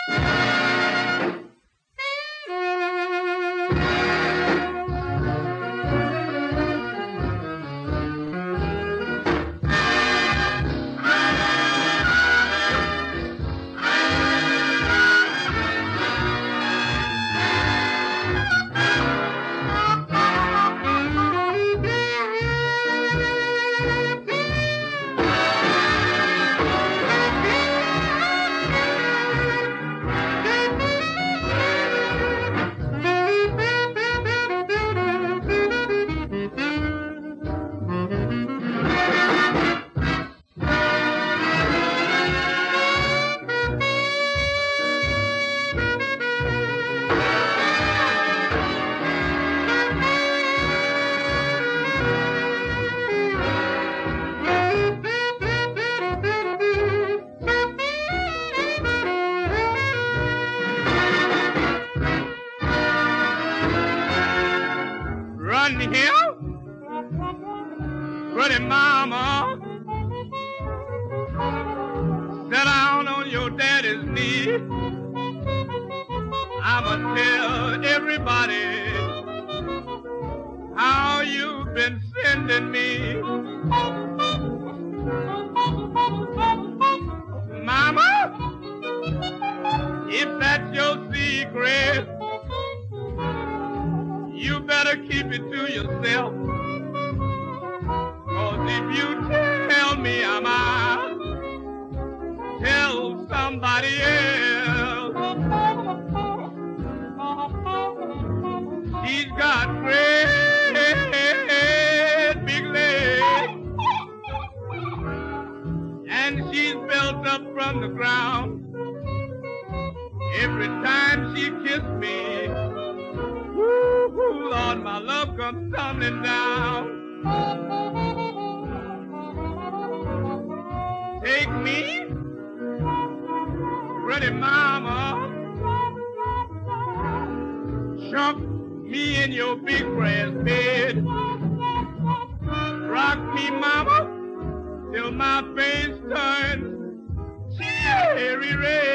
Pretty mama, sit down on your daddy's knee. I'ma tell everybody how you've been sending me. Mama, if that's your secret, you better keep it to yourself. 'Cause if you tell me I'm out, tell somebody else. She's got great big legs, and she's built up from the ground. Every time she kissed me, woo, Lord, my love comes tumbling down. Take me, pretty mama, jump me in your big grass bed. Rock me, mama, till my face turns cherry red.